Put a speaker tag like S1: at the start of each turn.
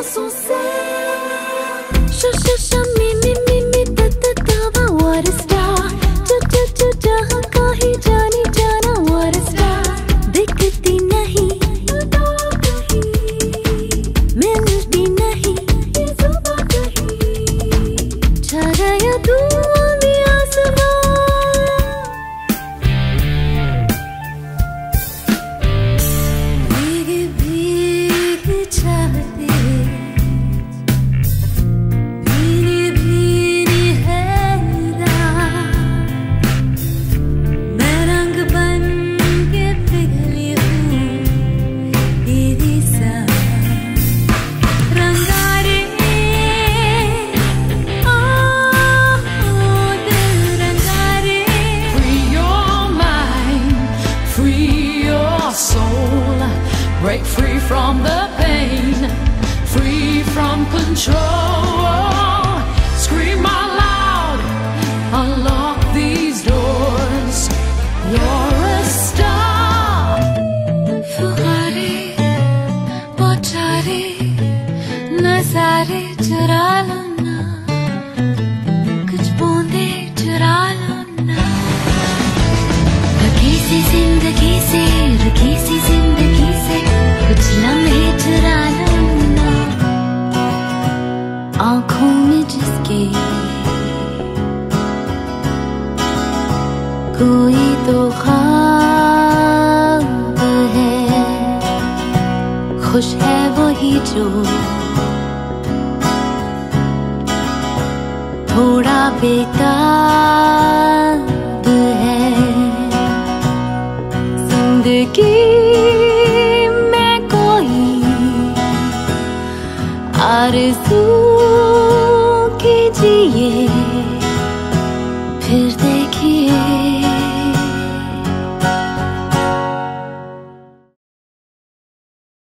S1: सांसों से श मी त वा what a star च जहाँ कहीं जानी जाना what a star दिखती नहीं मिलती नहीं ये सुबह कहीं छा गया तू भी आसमां
S2: Break free from the pain, free from control. Scream out loud, unlock these doors. You're a star.
S1: फुहारे बौछारे नज़ारे चुरा लो ना, कुछ बूंदे चुरा लो ना। रखी सी जिंदगी से, रखी सी जिंदगी से कुछ लम्हे चुरा लो ना। आँखों में जिसके कोई तो ख्वाब है, खुश है वही जो थोड़ा बेताब है। जिंदगी आरज़ू कीजिए फिर